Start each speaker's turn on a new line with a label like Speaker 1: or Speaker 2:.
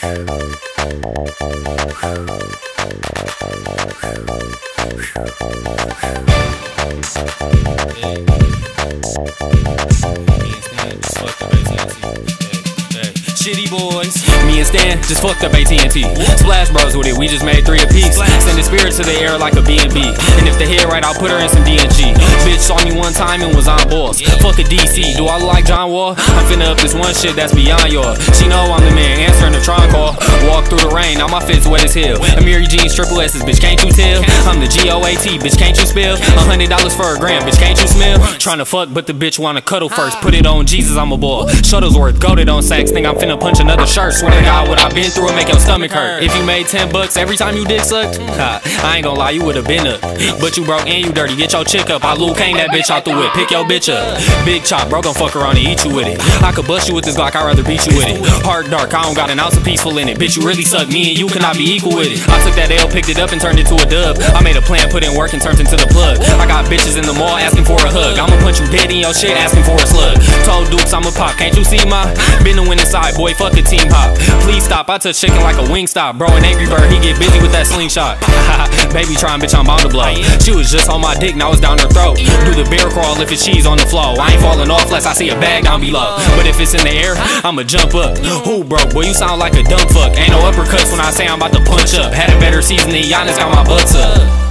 Speaker 1: Shitty boys. Me and Stan just fucked up AT&T. Splash Bros with it, we just made 3 apiece. Send the spirit to the air like a B&B. And if the head right, I'll put her in some D&G. Bitch saw me one time and was on balls. Fuck a DC, do I look like John Wall? I'm finna up this one shit that's beyond yours. She know I'm the man, answering the Tron call. Walk through the rain, now my fit's wet as hell. Amiri jeans, triple S's, bitch, can't you tell? I'm the GOAT, bitch, can't you spell? $100 for a gram, bitch, can't you smell? Tryna fuck, but the bitch wanna cuddle first. Put it on Jesus, I'm a ball. Shuttlesworth, goated on sacks, think I'm finna punch another shirt. Swear to God, what I've been through will make your stomach hurt. If you made 10 bucks every time you dick sucked, I ain't gonna lie, you would've been up. But you broke and you dirty, get your chick up. I Luke Kane that bitch out the whip, pick your bitch up. Big chop, bro, gon' fuck around and eat you with it. I could bust you with this Glock, I'd rather beat you with it. Heart dark, I don't got an ounce of peaceful in it. Bitch, you really suck, me and you cannot be equal with it. I took that L, picked it up and turned it to a dub. I made a plan, put in work and turned into the plug. I got bitches in the mall asking for a hug. I'ma punch you dead in your shit asking for a slug. Told Dukes I'm a pop, can't you see my? Been the winning side, boy, fuck the team hop. Please stop, I touch chicken like a wing stop. Bro, an Angry Bird, he get busy with that slingshot. Baby trying, bitch, I'm bound to blow. She was just on my dick, now it's down her throat. Do the bear crawl if it's cheese on the floor. I ain't falling off unless I see a bag down below. But if it's in the air, I'ma jump up. Who broke? Boy, you sound like a dumb fuck. Ain't no uppercuts when I say I'm about to punch up. Had a better season than Giannis, got my butts up.